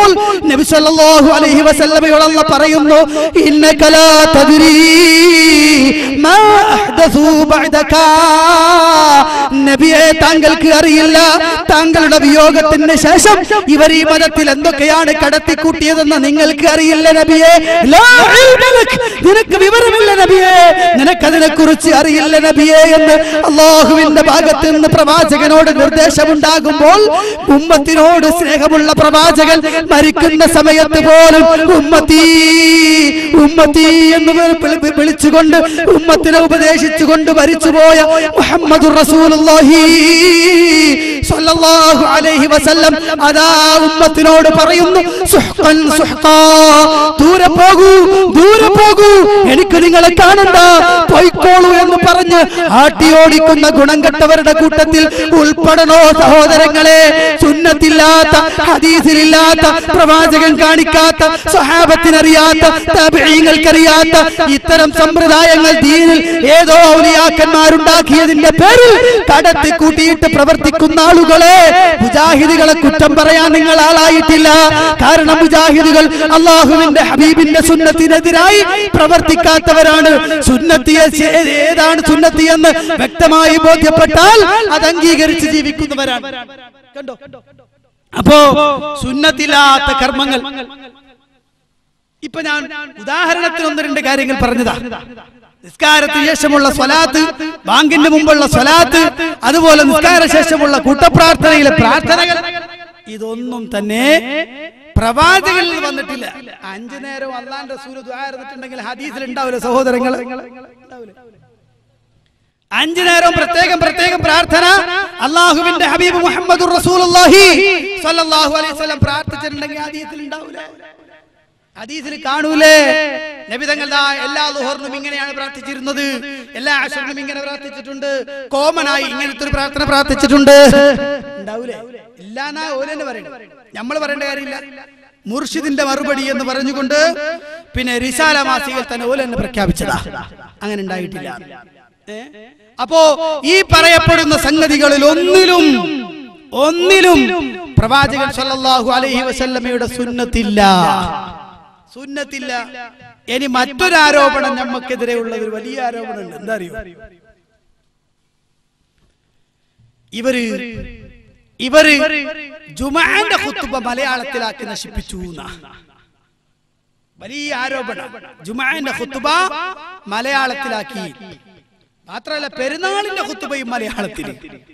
പറയുമ്പോൾ നബി സല്ലല്ലാഹു അലൈഹി വസല്ലമയോട് അല്ലാഹു പറയുന്നു, ഇന്നക ലാ തദ്രീ മാ അഹ്ദസു ബഅദക. നബിയെ, താങ്കൾക്ക് അറിയില്ല, താങ്കളുടെ വിയോഗത്തിന് ശേഷം ഇവർ ഈ മതത്തിൽ എന്തൊക്കെയാണ് കടത്തിക്കൂട്ടിയതെന്ന് നിങ്ങൾക്ക് അറിയില്ല നബിയെ. ലാ ഇൽമ ലക്, നിനക്ക് വിവരമില്ല നബിയെ, നിനക്കതിനെ കുറിച്ച് അറിയില്ല നബിയെ എന്ന് അല്ലാഹുവിന്റെ ഭാഗത്ത് നിന്ന് പ്രവാചകനോട് നിർദ്ദേശമുണ്ടാകുമ്പോൾ ഉമ്മത്തിനോട് സ്നേഹമുള്ള പ്രവാചകൻ മരിക്കുന്ന സമയത്ത് പോലും ഉമ്മത്തി ഉമ്മത്തി എന്ന് വിളിച്ചുകൊണ്ട് ഉമ്മത്തിനെ ഉപദേശിച്ചുകൊണ്ട് മരിച്ചുപോയ മുഹമ്മദുർ റസൂലുള്ളാഹി സ്വല്ലല്ലാഹു അലൈഹി വസല്ലം അതാ ഉമ്മത്തിനോട് പറയുന്നു, സുഹ്ഖൻ സുഹ്ഖാ, ദൂരെ പോകൂ, ദൂരെ പോകൂ, എനിക്ക് നിങ്ങളെ കാണണ്ട, പോയിക്കോളൂ എന്ന് പറഞ്ഞ് ആട്ടിയോടിക്കുന്ന ഗുണം കെട്ടവരുടെ കൂട്ടത്തിൽ ഉൾപ്പെടണോ സഹോദരങ്ങളെ? സുന്നത്തില്ലാത്ത, ഹദീസിലില്ലാത്ത, പ്രവാചകൻ കാണിക്കാത്ത, സ്വഹാബത്തിനറിയാത്ത, താബിഈങ്ങൾക്കറിയാത്ത ഇത്തരം സമ്പ്രദായങ്ങൾ ദീനിൽ ഏതോ ഔലിയാക്കന്മാരുണ്ടാക്കിയതിന്റെ പേരിൽ കടത്തി കൂട്ടിയിട്ട് പ്രവർത്തിക്കുന്ന ആളുകളെ, മുജാഹിദുകളെ കുറ്റം പറയാൻ നിങ്ങൾ ആളായിട്ടില്ല. കാരണം മുജാഹിദുകൾ അല്ലാഹുവിന്റെ ഹബീബിന്റെ സുന്നത്തിനെതിരായി പ്രവർത്തിക്കാത്തവരാണ്. സുന്നത്തിയെ ഏതാണ് സുന്നത്തി എന്ന് വ്യക്തമായി ബോധ്യപ്പെട്ടാൽ അത് അംഗീകരിച്ച് ജീവിക്കുന്നവരാണ്. കണ്ടോ? അപ്പോ സുന്നത്തില്ലാത്ത കർമ്മങ്ങൾ, ഇപ്പൊ ഞാൻ ഉദാഹരണത്തിന് ഒന്ന് രണ്ട് കാര്യങ്ങൾ പറഞ്ഞതാ. നിസ്കാരത്തിന് ശേഷമുള്ള സ്വലാത്ത്, ബാങ്കിന് മുമ്പുള്ള സ്വലാത്ത്, അതുപോലെ നിസ്കാര ശേഷമുള്ള കൂട്ടപ്രാർത്ഥനയിലെ പ്രാർത്ഥനകൾ, ഇതൊന്നും തന്നെ പ്രവാചകനിൽ വന്നിട്ടില്ല. 5 നേരം അല്ലാഹുവിന്റെ റസൂൽ ദുആ ചെയ്തിട്ടുണ്ടെങ്കിൽ ഹദീസിൽ ഉണ്ടാവില്ല സഹോദരങ്ങൾ. 5 നേരം പ്രത്യേകം പ്രാർത്ഥന അല്ലാഹുവിന്റെ ഹബീബ് മുഹമ്മദുർ റസൂലുള്ളാഹി സ്വല്ലല്ലാഹു അലൈഹി വസല്ലം പ്രാർത്ഥിച്ചിട്ടുണ്ടെങ്കിൽ ഹദീസിൽ ഉണ്ടാവില്ല, ഹദീസിൽ കാണൂലേ? നബി തങ്ങൾ എല്ലാ ളുഹറിനും ഇങ്ങനെയാണ് പ്രാർത്ഥിച്ചിരുന്നത്, എല്ലാ അശറിനും ഇങ്ങനെ പ്രാർത്ഥിച്ചിട്ടുണ്ട്, കോമണായി ഇങ്ങനത്തെ ഒരു പ്രാർത്ഥന പ്രാർത്ഥിച്ചിട്ടുണ്ട്. ഉണ്ടാവൂലേ? ഇല്ലാന്നാ ഓലെന്നെ പറയണം, നമ്മൾ പറയേണ്ട കാര്യമില്ല. മുർഷിദിന്റെ മറുപടി എന്ന് പറഞ്ഞുകൊണ്ട് പിന്നെ റിസാല മാസികയിൽ തന്നെ ഓലെന്നെ പ്രഖ്യാപിച്ചതാ, അങ്ങനെ ഉണ്ടായിട്ടില്ല. അപ്പോ ഈ പറയപ്പെടുന്ന സംഗതികളിൽ ഒന്നിലും പ്രവാചകൻ സല്ലല്ലാഹു അലൈഹി വസല്ലമയുടെ സുന്നത്തില്ല. ഇനി മറ്റൊരു ആരോപണം നമുക്കെതിരെ ഉള്ളത്, ഒരു വലിയ ആരോപണമുണ്ട്. എന്താ അറിയോ? ഇവര് ജുമുഅന്റെ ഖുത്ബ മലയാളത്തിലാക്കി നശിപ്പിച്ചു. വലിയ ആരോപണം. ജുമുഅന്റെ ഖുത്ബ മലയാളത്തിലാക്കി, മാത്രമല്ല പെരുന്നാളിന്റെ ഖുത്ബയും മലയാളത്തിൽ.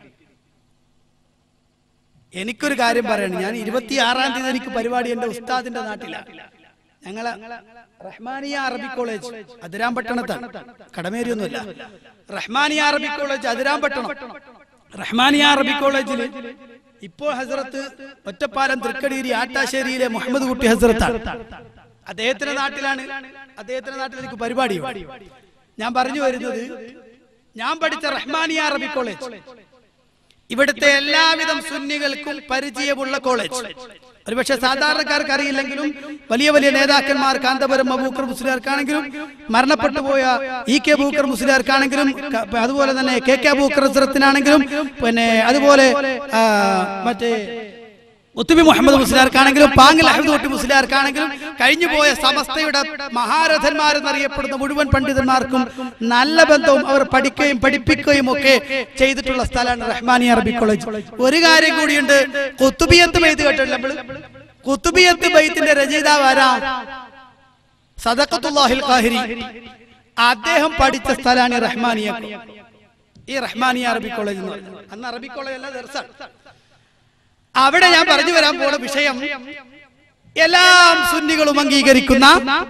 എനിക്കൊരു കാര്യം പറയണം. ഞാൻ 26-ാം തീയതി എനിക്ക് പരിപാടി എന്റെ ഉസ്താദിന്റെ നാട്ടിലാണ്. ഞങ്ങളെ റഹ്മാനിയ അറബി കോളേജ് അതിരാമ്പട്ടണത്താണ്, കടമേരിയൊന്നുമല്ല. റഹ്മാനിയ അറബി കോളേജ് അതിരാമ്പട്ടണം. റഹ്മാനിയ അറബി കോളേജിൽ ഇപ്പോൾ ഹസ്രത്ത് ഒറ്റപ്പാലം തൃക്കടീരി ആട്ടാശ്ശേരിയിലെ മുഹമ്മദ് കുട്ടി ഹസ്രത്താണ്. അദ്ദേഹത്തിന്റെ നാട്ടിലാണ്. അദ്ദേഹത്തിന്റെ നാട്ടിൽ എനിക്ക് പരിപാടി. ഞാൻ പറഞ്ഞു വരുന്നത്, ഞാൻ പഠിച്ച റഹ്മാനിയ അറബി കോളേജ് ഇവിടുത്തെ എല്ലാവിധം സുന്നികൾക്കും പരിചയമുള്ള കോളേജ്. ഒരുപക്ഷെ സാധാരണക്കാർക്ക് അറിയില്ലെങ്കിലും വലിയ വലിയ നേതാക്കന്മാർ, കാന്തപുരം അബൂബക്കർ മുസ്ലിയാർക്കാണെങ്കിലും, മരണപ്പെട്ടു പോയ EK അബൂബക്കർ മുസ്ലിയാർക്കാണെങ്കിലും, അതുപോലെ തന്നെ KK അബൂബക്കർ ഹസ്രത്തിനാണെങ്കിലും, പിന്നെ അതുപോലെ മറ്റേ ഉത്തുബി മുഹമ്മദ് മുസ്ലിയാർക്കാണെങ്കിലും, പാങ്ങിൽ അഹമ്മദ് കുട്ടി മുസ്ലിയാർക്കാണെങ്കിലും, കഴിഞ്ഞു പോയ സമസ്തയുടെ മഹാരഥന്മാരെന്നറിയപ്പെടുന്ന മുഴുവൻ പണ്ഡിതന്മാർക്കും നല്ല ബന്ധവും അവർ പഠിക്കുകയും പഠിപ്പിക്കുകയും ഒക്കെ ചെയ്തിട്ടുള്ള സ്ഥലമാണ് റഹ്മാനിയ അറബി കോളേജ്. ഒരു കാര്യം കൂടിയുണ്ട്, ഖുത്ബിയത്ത് ബൈത്ത് കേട്ടില്ല നമ്മൾ? ഖുത്ബിയത്ത് ബൈത്തിന്റെ രചയിതാവ് ആരാ? സദഖത്തുല്ലാഹിൽ ഖാഹിരി. അദ്ദേഹം പഠിച്ച സ്ഥലമാണ് റഹ്മാനിയ. ഈ റഹ്മാനിയ അറബി കോളേജ് എന്ന് പറയുന്നത് അന്ന് അറബി കോളേജ് അല്ല, ദർസാണ്. അവിടെ ഞാൻ പറഞ്ഞു വരാൻ പോണ വിഷയം, എല്ലാം സുന്നികളും അംഗീകരിക്കുന്ന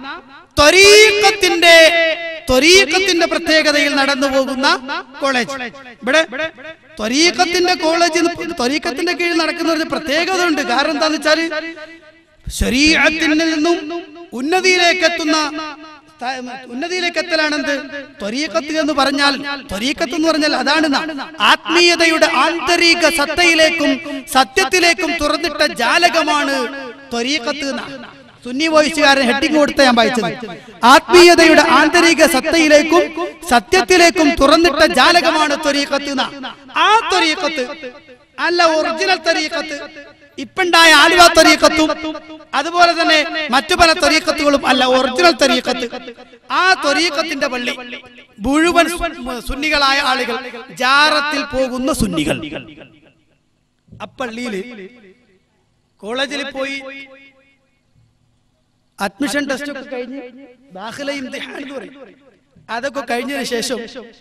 ത്വരീഖത്തിന്റെ പ്രത്യേകതയിൽ നടന്നു പോകുന്ന കോളേജ്. ഇവിടെ ത്വരീഖത്തിന്റെ കോളേജ്, ത്വരീഖത്തിന്റെ കീഴിൽ നടക്കുന്ന ഒരു പ്രത്യേകത ഉണ്ട്. കാരണം എന്താന്ന് വെച്ചാൽ ശരീഅത്തിൽ നിന്നും ഉന്നതിയിലേക്ക് എത്തലാണെന്ത് ത്വരീഖത്ത് എന്ന് പറഞ്ഞാൽ. ത്വരീഖത്ത് എന്ന് പറഞ്ഞാൽ അതാണ് ആത്മീയതയുടെ ആന്തരിക സത്തയിലേക്കും സത്യത്തിലേക്കും തുറന്നിട്ട ജാലകമാണ് ത്വരീഖത്ത്. സുന്നി വോയിസുകാരൻ ഹെഡിങ് കൊടുത്ത ഞാൻ വായിച്ചത്, ആത്മീയതയുടെ ആന്തരിക സത്തയിലേക്കും സത്യത്തിലേക്കും തുറന്നിട്ട ജാലകമാണ് ത്വരീഖത്ത്. ആ ത്വരീഖത്ത് അല്ല ഒറിജിനൽ ത്വരീഖത്ത്. ഇപ്പണ്ടായ ആലുവ ത്വരീഖത്തും അതുപോലെ തന്നെ മറ്റു പല ത്വരീഖത്തുകളും അല്ല, ഒറിജിനൽ ത്വരീഖത്ത്. ആ ത്വരീഖത്തിന്റെ പള്ളി മുഴുവൻ സുന്നികളായ ആളുകൾ, ജാറത്തിൽ പോകുന്ന സുന്നികൾ. അപ്പള്ളിയില് കോളേജിൽ പോയി അഡ്മിഷൻ ടെസ്റ്റ് ഒക്കെ കഴിഞ്ഞ് ദാഖില ഇംതിഹാൻ എന്ന് പറയും, അതൊക്കെ കഴിഞ്ഞതിന് ശേഷം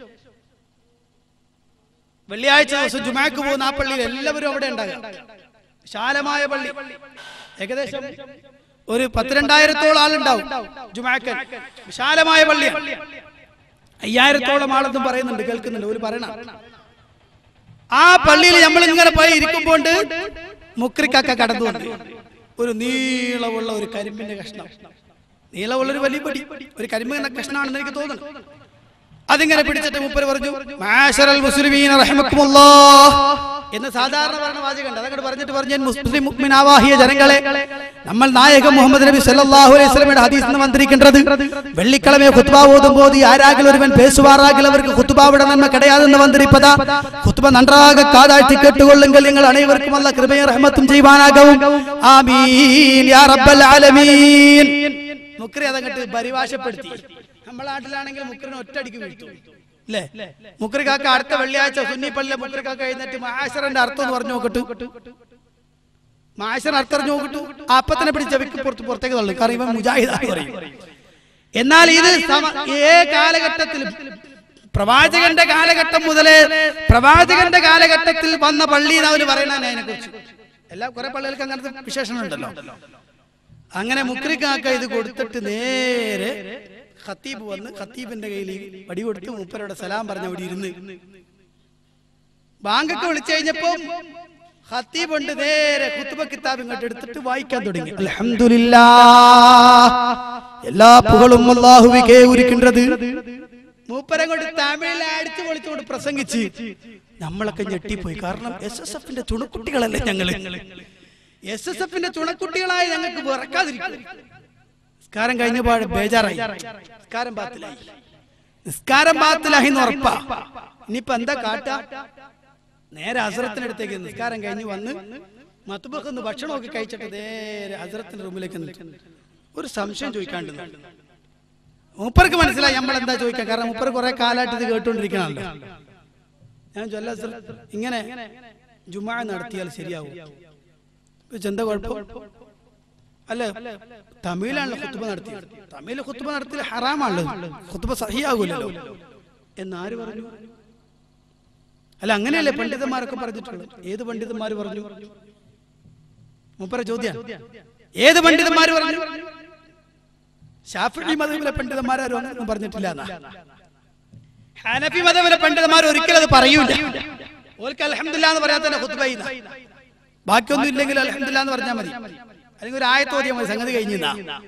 വെള്ളിയാഴ്ച ദിവസം ജുമാക്ക് പോകുന്ന ആ പള്ളിയിൽ എല്ലാവരും അവിടെ ഉണ്ടാകും. വിശാലമായ പള്ളി, ഏകദേശം ഒരു 12,000-ഓളം ആളുണ്ടാവും ജുമാക്ക്. വിശാലമായ പള്ളി, 5,000-ഓളം ആളെന്നും പറയുന്നുണ്ട്, കേൾക്കുന്നുണ്ട് ഒരു പറയണം. ആ പള്ളിയിൽ നമ്മൾ ഇങ്ങനെ പോയി ഇരിക്കുമ്പോൾ മുക്രിക്കാക്ക കടന്നു വന്നു. ഒരു നീളമുള്ള ഒരു കരിമ്പിന്റെ കഷ്ണം, നീളമുള്ള ഒരു വലിയ പടി, ഒരു കരിമ്പിന്റെ കഷ്ണമാണെന്ന് എനിക്ക് തോന്നുന്നു. അതിങ്ങനെ പിടിച്ചിട്ട് മൂപ്പര് പറഞ്ഞു, മാശറൽ മുസ്ലിമീന റഹ്മക്കുമുല്ലാഹ് എന്ന് സാധാരണ പറഞ്ഞ വാചകമുണ്ട്. അതങ്ങോട്ട് പറഞ്ഞിട്ട് പറഞ്ഞു, മുസ്ലിം മുഅ്മിനാവാഹിയ ജനങ്ങളെ, നമ്മൾ നായകൻ മുഹമ്മദ് നബി സല്ലല്ലാഹു അലൈഹി വസല്ലമയുടെ ഹദീസ് നിന്ന് വന്നിരിക്കുന്നത്, വെള്ളിക്കിഴമ ഖുത്ബ ഓതുമ്പോൾ ആരാകിൽ ഒരുവൻ പേശുവാറാകിൽ അവർക്ക് ഖുത്ബയുടെ നന്മ കിടയാതെന്ന് വന്നിരിപ്പതാ. ഖുത്ബ നன்றாக കാതാഴ്ത്തി കേട്ടുകൊള്ളുங்கள், നിങ്ങൾ അനേവർക്കും അല്ലാഹ് കൃപയും റഹ്മത്തും ചെയ്യുവാനാകും. ആമീൻ യാ റബ്ബൽ ആലമീൻ. മുക്രി അതങ്ങോട്ട് പരിഭാഷപ്പെടുത്തി. നമ്മുടെ നാട്ടിലാണെങ്കിൽ മുക്രിനെ ഒറ്റയടിക്ക് വീഴ്ത്തും അല്ലേ? മുക്രിക്കാക്ക അടുത്ത വെള്ളിയാഴ്ച സുന്നി പള്ളിയിലെ മുക്രിക്കാക്ക എഴുന്നേറ്റ് മാശറിന്റെ അർത്ഥം എന്ന് പറഞ്ഞു നോക്കട്ടു, മാശറിന്റെ അർത്ഥം അറിഞ്ഞു നോക്കട്ടു. അപ്പത്തിനെ പിടിച്ച വ്യക്തി പുറത്തേക്ക് തള്ളു, കാരണം ഇവൻ മുജാഹിദാണ് പറയും. എന്നാൽ ഇത് കാലഘട്ടത്തിലും പ്രവാചകന്റെ കാലഘട്ടം മുതലേ പ്രവാചകന്റെ കാലഘട്ടത്തിൽ വന്ന പള്ളി അവര് പറയണ അതിനെ കുറിച്ച്. എല്ലാ കുറെ പള്ളികൾക്ക് അങ്ങനത്തെ വിശേഷണം ഉണ്ടല്ലോ. അങ്ങനെ മുക്രിക്കാക്ക ഇത് കൊടുത്തിട്ട് നേരെ ഖത്തീബ് വന്ന് ഖത്തീബിന്റെ കയ്യിൽ വടി കൊടുത്ത് മൂപ്പരോട് സലാം പറഞ്ഞ അവിടെ ഇരുന്ന് ബാങ്കൊക്കെ വിളിച്ചു കഴിഞ്ഞപ്പോ ഖത്തീബ് ഉണ്ട് നേരെ ഖുത്ബ കിതാബ് ഇങ്ങോട്ട് എടുത്തിട്ട് വായിക്കാൻ തുടങ്ങി. അൽഹംദുലില്ലാഹ്, എല്ലാ പുകഴും അല്ലാഹുവിനെ ഒരുക്കിണ്ടത്. മൂപ്പരെ കൊണ്ട് തമിഴിൽ അടിച്ചു പൊളിച്ചുകൊണ്ട് പ്രസംഗിച്ച് നമ്മളൊക്കെ ഞെട്ടിപ്പോയി. കാരണം SSFന്റെ ചുണക്കുട്ടികളല്ലേ ഞങ്ങള്, SSFന്റെ ചുണക്കുട്ടികളായി ഞങ്ങൾക്ക് വിറക്കാതിരിക്കും. നിസ്കാരം കഴിഞ്ഞപ്പോൾ ബേജാറായി, നിസ്കാരം ബാത്തിലായി എന്ന് ഉറപ്പാ. ഇനിയിപ്പോ എന്താ കാട്ടാ? നേരെ ഹസ്രത്തിനടുത്തേക്ക് നിസ്കാരം കഴിഞ്ഞ് വന്ന് മത്ബഖിന്ന് ഭക്ഷണമൊക്കെ കഴിച്ചിട്ട് നേരെ ഹസ്രത്തിന്റെ റൂമിലേക്ക് ഒരു സംശയം ചോദിക്കാണ്ട്. മൂപ്പർക്ക് മനസ്സിലായി നമ്മൾ എന്താ ചോദിക്കാം, കാരണം മൂപ്പർ കുറെ കാലമായിട്ട് ഇത് കേട്ടുകൊണ്ടിരിക്കണല്ലോ. ഞാൻ ചൊല്ല, ഇങ്ങനെ ജുമാ നടത്തിയാൽ ശരിയാവും, എന്താ കുഴപ്പം അല്ലേ? തമിഴിലാണല്ലോ ഖുത്ബ നടത്തിയത്, തമിഴിൽ ഖുത്ബ നടത്തിയാൽ ഹറാമാണല്ലോ, ഖുത്ബ സഹിയാകൂലല്ലോ എന്നാര് പറഞ്ഞു? അല്ല അങ്ങനെയല്ലേ പണ്ഡിതന്മാരൊക്കെ പറഞ്ഞിട്ടുള്ളത്. ഏത് പണ്ഡിതന്മാര് പറഞ്ഞു? മൂപ്പര ചോദ്യം, ഏത് പണ്ഡിതന്മാര് പറഞ്ഞു? ശാഫിഈ മദ്ഹബിലെ പണ്ഡിതന്മാരും ഒന്നും പറഞ്ഞിട്ടില്ല എന്നാ. ഹനഫി മദ്ഹബിലെ പണ്ഡിതന്മാർ ഒരിക്കലും അത് പറയൂല. ഓർക്ക് അൽഹംദുലില്ലാഹ് എന്ന് പറയാൻ തന്നെ ഖുത്ബ ചെയ്യുന്ന, ബാക്കിയൊന്നും ഇല്ലെങ്കിൽ അൽഹംദുലില്ലാഹ് എന്ന് പറഞ്ഞാൽ മതി, അല്ലെങ്കിൽ ഒരു ആയത്തോതിയാൽ മതി, സംഗതി കഴിഞ്ഞാ.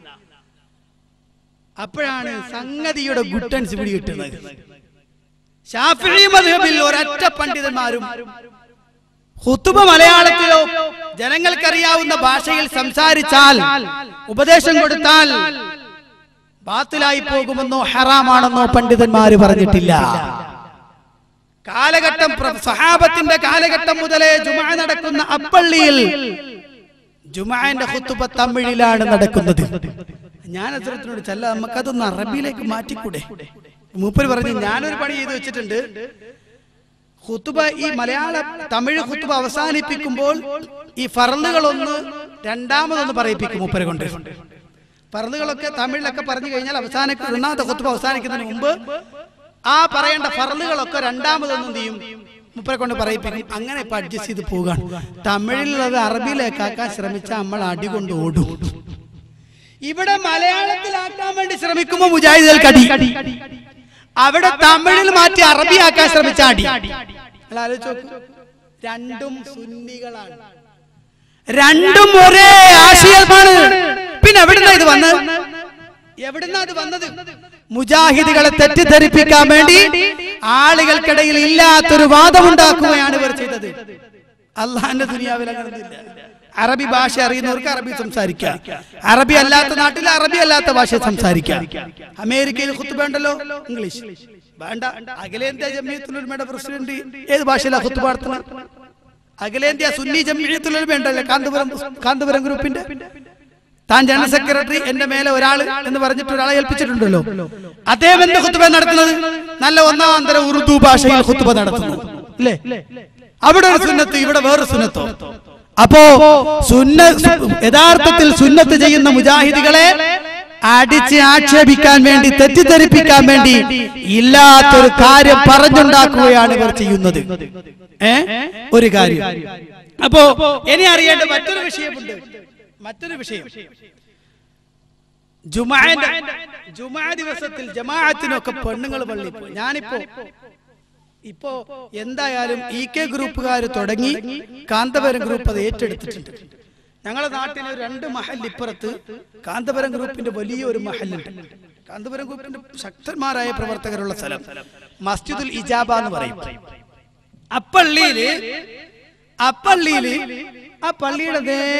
അപ്പോഴാണ് സംഗതിയുടെ ഗുട്ടൻസ് പിടി കിട്ടുന്നത്. ശാഫിഈ മദ്ഹബിൽ ഒരൊറ്റ പണ്ഡിതന്മാരും ഖുത്ബ മലയാളത്തിലോ ജനങ്ങൾക്കറിയാവുന്ന ഭാഷയിൽ സംസാരിച്ചാൽ, ഉപദേശം കൊടുത്താൽ ബാത്തിലായി പോകുമെന്നോ ഹറാമാണെന്നോ പണ്ഡിതന്മാര് പറഞ്ഞിട്ടില്ല. കാലഘട്ടം സഹാബത്തിന്റെ കാലഘട്ടം മുതലേ ജുമുഅ നടക്കുന്ന അപ്പള്ളിയിൽ ജുമുഅന്റെ ഖുത്ബ തമിഴിലാണ് നടക്കുന്നത്. ഞാൻ ഹസ്രത്തിനോട് ചല്ല, നമുക്കതൊന്ന് അറബിയിലേക്ക് മാറ്റിക്കൂടെ? മൂപ്പര് പറഞ്ഞു, ഞാനൊരു പണി ചെയ്ത് വെച്ചിട്ടുണ്ട്. ഖുത്ബ ഈ മലയാള തമിഴ് ഖുത്ബ അവസാനിപ്പിക്കുമ്പോൾ ഈ ഫർളുകളൊന്ന് രണ്ടാമതൊന്ന് പറയിപ്പിക്കും മൂപ്പരെ കൊണ്ട്. ഫർളുകളൊക്കെ തമിഴിലൊക്കെ പറഞ്ഞു കഴിഞ്ഞാൽ ഒന്നാമത്തെ ഖുത്ബ അവസാനിക്കുന്നതിന് മുമ്പ് ആ പറയേണ്ട ഫർളുകളൊക്കെ രണ്ടാമതൊന്നും ചെയ്യും, മൂപ്പരെ കൊണ്ട് പറയിപ്പിക്കും. അങ്ങനെ ഇപ്പൊ അഡ്ജസ്റ്റ് ചെയ്ത് പോകാൻ. തമിഴിലുള്ളത് അറബിയിലേക്കാക്കാൻ ശ്രമിച്ചാൽ നമ്മൾ അടികൊണ്ട് ഓടും. ഇവിടെ മലയാളത്തിലാക്കാൻ വേണ്ടി ശ്രമിക്കുമ്പോ മുജാഹിദുകൾക്ക് അടി, അവിടെ തമിഴിൽ മാറ്റി അറബിയാക്കാൻ ശ്രമിച്ച അടി. രണ്ടും സുന്നികളാണ്, രണ്ടും ഒരേ ആശയമാണ്. പിന്നെ എവിടുന്നാ ഇത് വന്നത്? എവിടുന്നാ അത് വന്നത്? മുജാഹിദുകളെ തെറ്റിദ്ധരിപ്പിക്കാൻ വേണ്ടി ആളുകൾക്കിടയിൽ ഇല്ലാത്തൊരു വാദമുണ്ടാക്കുകയാണ് ഇവർ ചെയ്തത്. അള്ളാന്റെ ദുനിയാവിൽ അങ്ങനെയില്ല. അറബി ഭാഷ അറിയുന്നവർക്ക് അറബി സംസാരിക്കാം, അറബി അല്ലാത്ത നാട്ടിൽ അറബി അല്ലാത്ത ഭാഷ സംസാരിക്കാം. അമേരിക്കയിൽ ഖുത്ബ ഉണ്ടല്ലോ, ഇംഗ്ലീഷ് വേണ്ട. അഖിലേന്ത്യാ ജമിയത്തുൽ ഉലമയുടെ പ്രസിഡന്റ് ഏത് ഭാഷയിലാണ് ഖുത്ബ നടത്തുന്നത്? അഖിലേന്ത്യാ സുന്നി ജംഇയ്യത്തുൽ ഉലമ ഉണ്ടല്ലോ കാന്തപുരം ഗ്രൂപ്പിന്റെ, താൻ ജനറൽ സെക്രട്ടറി, എന്റെ മേലെ ഒരാൾ എന്ന് പറഞ്ഞിട്ട് ഒരാളെ ഏൽപ്പിച്ചിട്ടുണ്ടല്ലോ. അദ്ദേഹം എന്റെ ഖുത്ബ നടത്തുന്നത് നല്ല ഒന്നാന്തര ഉറുദു ഭാഷയിൽ ഖുത്ബ നടത്തുന്നു അല്ലേ? അവിടെ ഒരു സുന്നത്ത്, ഇവിടെ വേറൊരു സുന്നത്തോ? അപ്പോ യഥാർത്ഥത്തിൽ സുന്നത്ത് ചെയ്യുന്ന മുജാഹിദുകളെ അടിച്ച് ആക്ഷേപിക്കാൻ വേണ്ടി, തെറ്റിദ്ധരിപ്പിക്കാൻ വേണ്ടി ഇല്ലാത്തൊരു കാര്യം പറഞ്ഞുണ്ടാക്കുകയാണ് ഇവർ ചെയ്യുന്നത്. ഒരു കാര്യം. അപ്പോ ഇനി അറിയേണ്ട മറ്റൊരു വിഷയമുണ്ട്. ജുമാ ദിവസത്തിൽ ജമാഅത്തിനൊക്കെ പെണ്ണുങ്ങൾ പള്ളിയിൽ പോയി. ഇപ്പോ എന്തായാലും EK ഗ്രൂപ്പുകാർ തുടങ്ങി, കാന്തപുരം ഗ്രൂപ്പ് അത് ഏറ്റെടുത്തിട്ടുണ്ട്. ഞങ്ങളുടെ നാട്ടിൽ 2 മഹൽ ഇപ്പുറത്ത് കാന്തപുരം ഗ്രൂപ്പിന്റെ വലിയൊരു മഹലുണ്ട്. കാന്തപുരം ഗ്രൂപ്പിന്റെ ശക്തന്മാരായ പ്രവർത്തകരുള്ള സ്ഥലം മസ്ജിദുൽ ഇജാബ എന്ന് പറയും. ആ പള്ളിയില് ആ പള്ളിയുടെ